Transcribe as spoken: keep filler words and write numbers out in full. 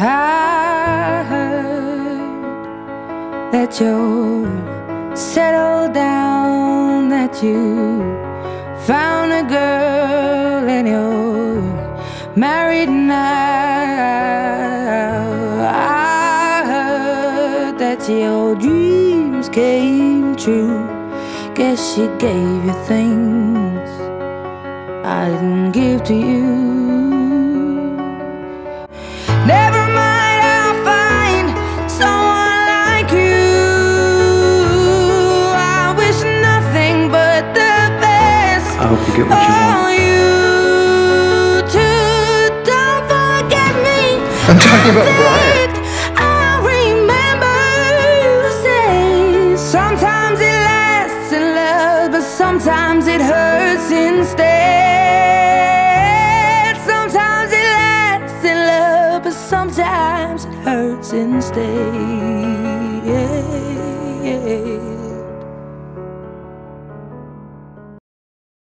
I heard that you're settled down, that you found a girl and you're married now. I heard that your dreams came true. Guess she gave you things I didn't give to you. Never mind, I'll find someone like you. I wish nothing but the best. I hope you get what you want. You too, don't forget me. I'm talking about Brian. I remember you say sometimes it lasts in love, but sometimes it hurts instead. Sometimes it lasts in love, but sometimes it hurts instead.